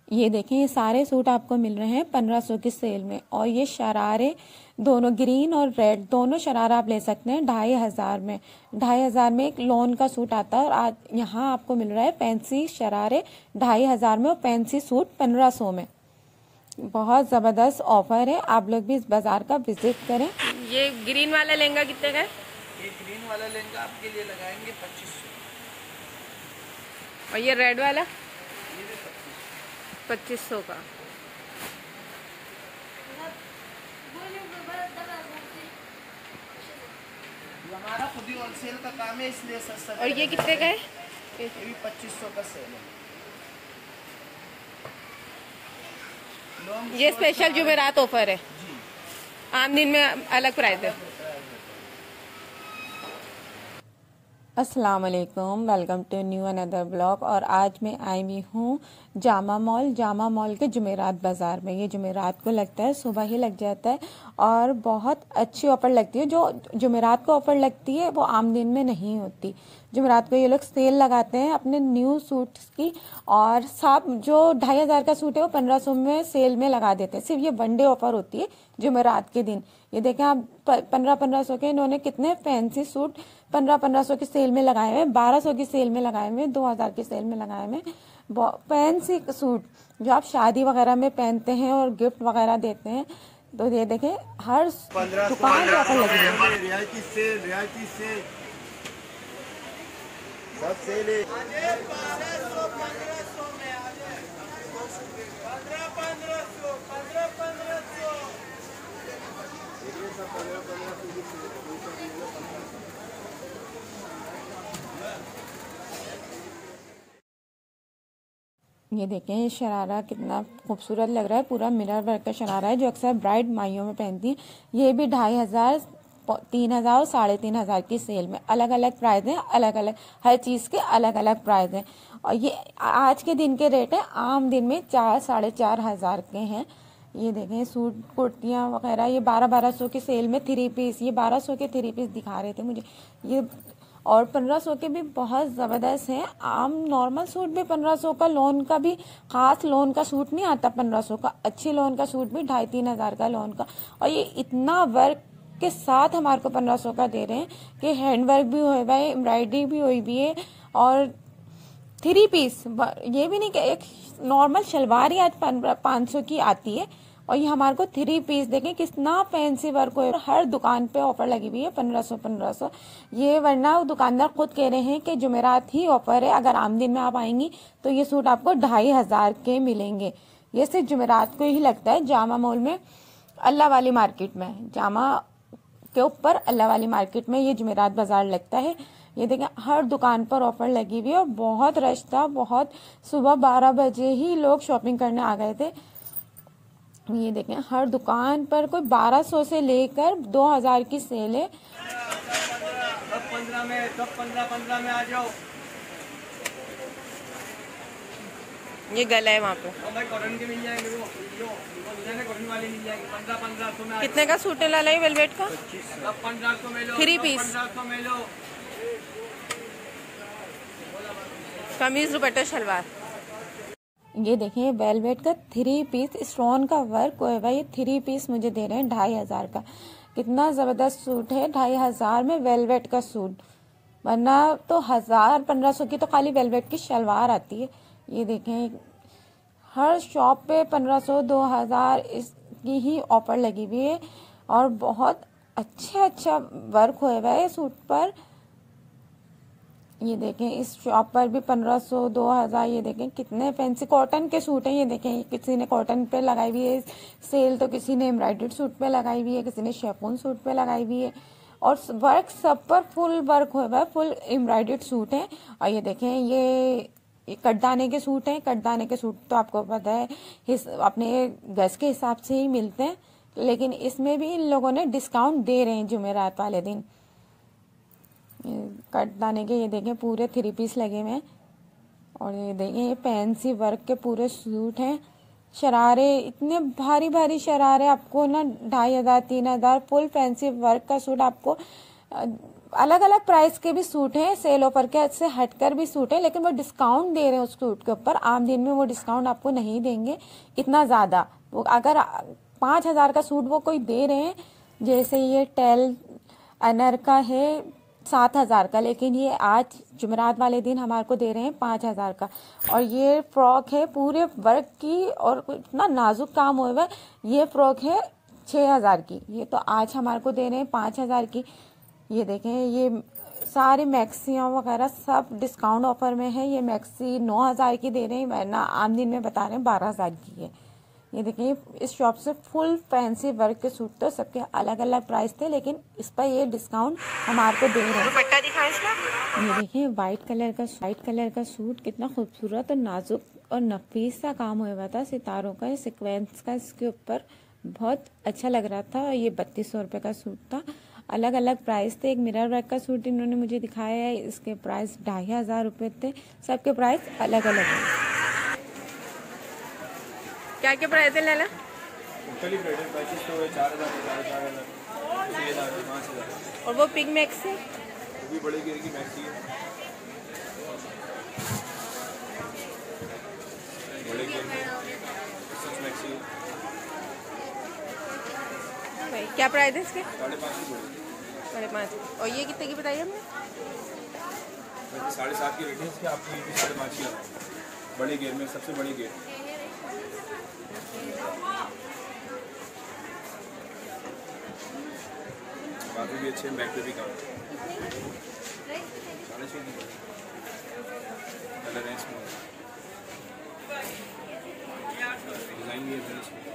ये देखें, ये सारे सूट आपको मिल रहे हैं 1500 की सेल में। और ये शरारे दोनों ग्रीन और रेड दोनों शरारा आप ले सकते हैं 2500 में। 2500 में एक लॉन का सूट आता है और आज यहाँ आपको मिल रहा है फैंसी शरारे 2500 में और फैंसी सूट 1500 में। बहुत ज़बरदस्त ऑफर है, आप लोग भी इस बाजार का विजिट करें। ये ग्रीन वाला लहंगा कितने का है? ये ग्रीन वाला लहंगा आपके लिए लगाएंगे 2500। और ये रेड वाला ये भी 2500 का। हमारा खुद ही होलसेल का काम है, इसलिए सस्ता। और ये कितने का है? ये भी 2500 का सेल है। ये स्पेशल जुमेरात ऑफर है, आम दिन में अलग प्राइस है। अस्सलाम वालेकुम, welcome to new another blog. और आज मैं आई हुई हूँ जामा मॉल के जुमेरात बाज़ार में। ये जुमेरात को लगता है, सुबह ही लग जाता है और बहुत अच्छी ऑफ़र लगती है। जो जुमेरात को ऑफ़र लगती है वो आम दिन में नहीं होती। जुमेरात को ये लोग सेल लगाते हैं अपने न्यू सूट्स की, और सब जो 2500 का सूट है वो 1500 में सेल में लगा देते हैं। सिर्फ ये वन डे ऑफर होती है जुमेरात के दिन। ये देखें आप, 1500 के इन्होंने कितने फैंसी सूट 1500 की सेल में लगाए हुए, 1200 की सेल में लगाए हुए, 2000 की सेल में लगाए हुए फैंसी सूट जो आप शादी वगैरह में पहनते हैं और गिफ्ट वगैरह देते हैं। तो ये देखें, हर दुकान पे ऑफर लगी है। रियायती सेल सब सेल है। 1500। ये देखें, ये शरारा कितना खूबसूरत लग रहा है। पूरा मिरर वर्क का शरारा है जो अक्सर ब्राइड माइयों में पहनती हैं। ये भी 2500, 3000 और 3500 की सेल में। अलग अलग प्राइस हैं, अलग अलग हर चीज़ के अलग अलग प्राइस हैं। और ये आज के दिन के रेट हैं, आम दिन में 4 साढ़े 4000 के हैं। ये देखें, सूट कुर्तियाँ वगैरह ये 1200 की सेल में 3 पीस, ये 1200 के 3 पीस दिखा रहे थे मुझे ये। और 1500 के भी बहुत ज़बरदस्त हैं। आम नॉर्मल सूट भी 1500 का, लोन का भी खास लोन का सूट नहीं आता 1500 का, अच्छी लोन का सूट भी 2500-3000 का लोन का। और ये इतना वर्क के साथ हमारे को 1500 का दे रहे हैं कि हैंड वर्क भी हुआ है, एम्ब्रॉयडरी भी हुई भी है। और 3 पीस, ये भी नहीं कि एक नॉर्मल शलवार ही आज 500 की आती है, और ये हमारे को 3 पीस देखें कितना फैंसी वर्क हो। हर दुकान पे ऑफर लगी हुई है 1500। ये वरना दुकानदार खुद कह रहे हैं कि जुमेरात ही ऑफर है, अगर आम दिन में आप आएंगी तो ये सूट आपको 2500 के मिलेंगे। ये सिर्फ जुमेरात को ही लगता है जामा मॉल में, अल्लाह वाली मार्केट में, जामा के ऊपर अल्लाह वाली मार्केट में ये जुमेरात बाजार लगता है। ये देखें, हर दुकान पर ऑफर लगी हुई है और बहुत रश था। बहुत सुबह 12 बजे ही लोग शॉपिंग करने आ गए थे। ये देखें, हर दुकान पर कोई 1200 से लेकर 2000 की सेल है। 15 में आ जाओ। ये गला है वहाँ पे। कॉटन के मिल जाएंगे, कॉटन वाले मिल जाएंगे। 1500 में। कितने का सूट है लाला ये वेलवेट का? 1500 में लो। 3 पीस 1500 में लो। कमीज दुपट्टा शलवार। ये देखें, वेलवेट का 3 पीस स्टोन का वर्क हुआ है। ये 3 पीस मुझे दे रहे हैं 2500 का। कितना ज़बरदस्त सूट है 2500 में वेलवेट का सूट, वरना तो 1500 की तो खाली वेलवेट की शलवार आती है। ये देखें, हर शॉप पे 1500 2000 इसकी ही ऑफर लगी हुई है और बहुत अच्छा वर्क हुआ है सूट पर। ये देखें, इस शॉप पर भी 1500 2000। ये देखें कितने फैंसी कॉटन के सूट हैं। ये देखें, किसी ने कॉटन पे लगाई हुई है सेल, तो किसी ने एम्ब्रॉयडर्ड सूट पे लगाई हुई है, किसी ने शेफून सूट पे लगाई हुई है। और वर्क सब पर फुल वर्क हुआ है, फुल एम्ब्रॉयडर्ड सूट है। और ये देखें, ये कटदाने के सूट हैं। कटदाने के सूट तो आपको पता है अपने गज के हिसाब से ही मिलते हैं, लेकिन इसमें भी इन लोगों ने डिस्काउंट दे रहे हैं जुमेरात वाले दिन। कटदाने के ये देखें पूरे 3 पीस लगे हुए हैं। और ये देखें, ये फैंसी वर्क के पूरे सूट हैं। शरारे इतने भारी भारी शरारे आपको ना 2500 3000, फुल फैंसी वर्क का सूट आपको अलग अलग प्राइस के भी सूट हैं, सेल ऑफर के से हटकर भी सूट है, लेकिन वो डिस्काउंट दे रहे हैं उस सूट के ऊपर। आम दिन में वो डिस्काउंट आपको नहीं देंगे इतना ज्यादा। वो अगर 5,000 का सूट वो कोई दे रहे हैं, जैसे ये टेल अनर का है 7,000 का, लेकिन ये आज जुमेरात वाले दिन हमारे को दे रहे हैं 5,000 का। और ये फ्रॉक है पूरे वर्क की और इतना नाजुक काम हुआ है। ये फ्रॉक है 6,000 की, ये तो आज हमारे को दे रहे हैं 5,000 की। ये देखें, ये सारी मैक्सियाँ वगैरह सब डिस्काउंट ऑफर में है। ये मैक्सी 9,000 की दे रहे हैं, वरना आम दिन में बता रहे हैं 12,000 की है। ये देखिए, इस शॉप से फुल फैंसी वर्क के सूट तो सबके अलग अलग प्राइस थे, लेकिन इस पर ये डिस्काउंट हमारे को दे रहे हैं। दुपट्टा दिखाएं इसका। ये देखिए, वाइट कलर का सूट कितना खूबसूरत और नाजुक और नफीस सा काम हुआ था, सितारों का सीक्वेंस का इसके ऊपर, बहुत अच्छा लग रहा था। ये 3200 रुपये का सूट था। अलग अलग प्राइस थे। एक मिरर वर्क का सूट इन्होंने मुझे दिखाया है, इसके प्राइस 2,500 रुपये थे। सबके प्राइस अलग अलग हैं। क्या क्या प्राइस है लैला? मुख्तलिफ रेट है, 2500 है, 4,000 है, 4,500, 6,000 है, 5,000। और वो पिग मैक्स है, वो भी बड़े घेर की मैक्सी है, बड़े घेर में 6 मैक्सी है, भाई क्या प्राइस है इसके? 5,500 की 5.5। और ये कितने की बताइए हमने? बड़ी 7,500 की रेट है इसके। आपको ये भी 5,500 की आता है, बड़े घेर में, सबसे बड़े घेर। बाकी भी अच्छे, बैक पे भी काम है। 6,500 की कलर है इसमें, डिज़ाइन भी है इसमें,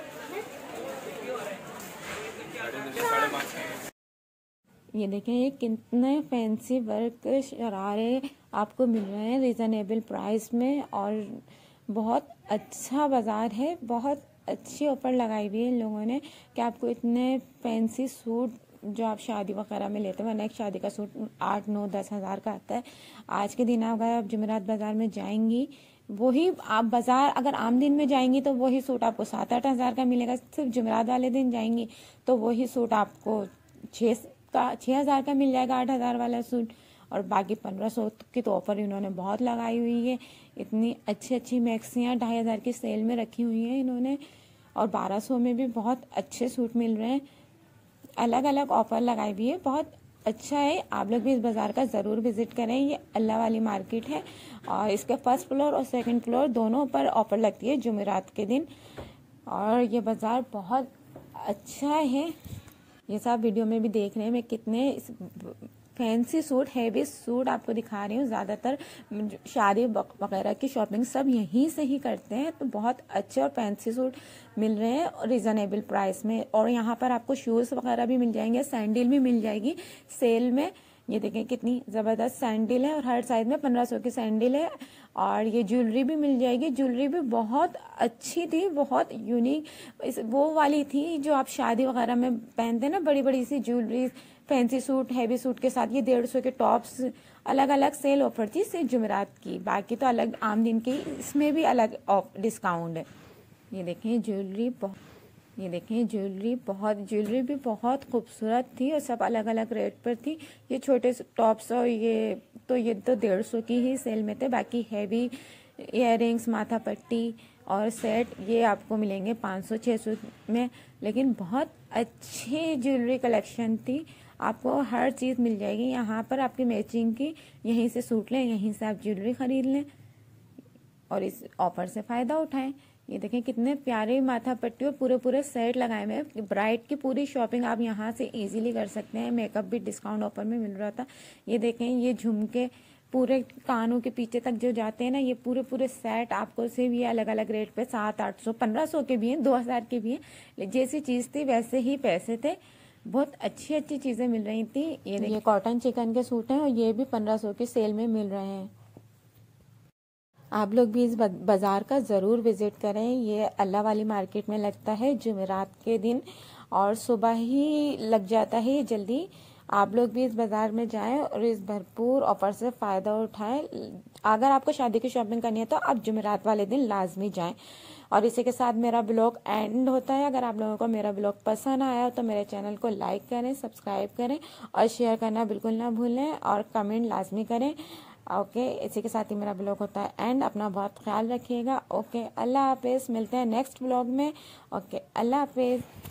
5,500। ये देखें, ये कितने फैंसी वर्क शरारे आपको मिल रहे हैं रिजनेबल प्राइस में, और बहुत अच्छा बाजार है। बहुत अच्छी ऑफर लगाई हुई है इन लोगों ने कि आपको इतने फैंसी सूट जो आप शादी वगैरह में लेते हैं, वरना एक शादी का सूट 8, 9, 10,000 का आता है। आज के दिन अगर आप जुमेरात बाजार में जाएंगी, वही आप बाजार अगर आम दिन में जाएंगी तो वही सूट आपको 7-8 हज़ार का मिलेगा। सिर्फ जुमेरात वाले दिन जाएंगी तो वही सूट आपको 6,000 का मिल जाएगा, 8,000 वाला सूट। और बाकी 1,500 की तो ऑफर इन्होंने बहुत लगाई हुई है। इतनी अच्छी अच्छी मैक्सियाँ 2,500 की सेल में रखी हुई हैं इन्होंने, और 1,200 में भी बहुत अच्छे सूट मिल रहे हैं। अलग अलग ऑफर लगाई हुई है, बहुत अच्छा है। आप लोग भी इस बाज़ार का ज़रूर विज़िट करें। ये अल्लाह वाली मार्केट है और इसके फर्स्ट फ्लोर और सेकंड फ्लोर दोनों पर ऑफर लगती है जुमेरात के दिन। और ये बाज़ार बहुत अच्छा है। ये सब वीडियो में भी देख रहे हैं मैं कितने फैंसी सूट, हैवी सूट आपको दिखा रही हूँ। ज़्यादातर शादी वगैरह की शॉपिंग सब यहीं से ही करते हैं, तो बहुत अच्छे और फैंसी सूट मिल रहे हैं रिजनेबल प्राइस में। और यहाँ पर आपको शूज़ वगैरह भी मिल जाएंगे, सैंडल भी मिल जाएगी सेल में। ये देखें कितनी ज़बरदस्त सैंडल है, और हर साइज में 1,500 की सैंडल है। और ये ज्वेलरी भी मिल जाएगी, ज्वेलरी भी बहुत अच्छी थी, बहुत यूनिक वो वाली थी जो आप शादी वगैरह में पहनते हैं ना, बड़ी बड़ी सी jewellery, fancy suit, heavy suit के साथ। ये 150 के टॉप्स, अलग अलग सेल ऑफर थी सिर्फ जुमेरात की। बाकी तो अलग आम दिन की, इसमें भी अलग डिस्काउंट है। ये देखें ज्वेलरी ज्वेलरी भी बहुत खूबसूरत थी और सब अलग अलग रेट पर थी। ये छोटे टॉप्स और ये तो 150 की ही सेल में थे। बाकी हैवी इयररिंग्स, माथा पट्टी और सेट ये आपको मिलेंगे 500-600 में। लेकिन बहुत अच्छी ज्वेलरी कलेक्शन थी, आपको हर चीज़ मिल जाएगी यहाँ पर आपकी मैचिंग की। यहीं से सूट लें, यहीं से आप ज्वेलरी खरीद लें और इस ऑफर से फ़ायदा उठाएं। ये देखें कितने प्यारे माथा पट्टी और पूरे सेट लगाए हुए हैं। ब्राइड की पूरी शॉपिंग आप यहाँ से इजीली कर सकते हैं। मेकअप भी डिस्काउंट ऑफर में मिल रहा था। ये देखें, ये झुमके पूरे कानों के पीछे तक जो जाते हैं ना, ये पूरे सेट आपको सिर्फ ये अलग अलग रेट पे 700-800, 1,500 के भी हैं, 2,000 के भी हैं। जैसी चीज़ थी वैसे ही पैसे थे। बहुत अच्छी अच्छी चीज़ें मिल रही थी। ये कॉटन चिकन के सूट हैं और ये भी 1,500 की सेल में मिल रहे हैं। आप लोग भी इस बाज़ार का ज़रूर विज़िट करें। ये अल्लाह वाली मार्केट में लगता है जुमेरात के दिन, और सुबह ही लग जाता है ये जल्दी। आप लोग भी इस बाज़ार में जाएं और इस भरपूर ऑफर से फ़ायदा उठाएं। अगर आपको शादी की शॉपिंग करनी है तो आप जुमेरात वाले दिन लाजमी जाएं। और इसी के साथ मेरा ब्लॉग एंड होता है। अगर आप लोगों को मेरा ब्लॉग पसंद आया तो मेरे चैनल को लाइक करें, सब्सक्राइब करें और शेयर करना बिल्कुल ना भूलें और कमेंट लाजमी करें। ओके, इसी के साथ ही मेरा ब्लॉग होता है एंड। अपना बहुत ख्याल रखिएगा। ओके, अल्लाह हाफिज़। मिलते हैं नेक्स्ट ब्लॉग में। ओके, अल्लाह हाफिज़।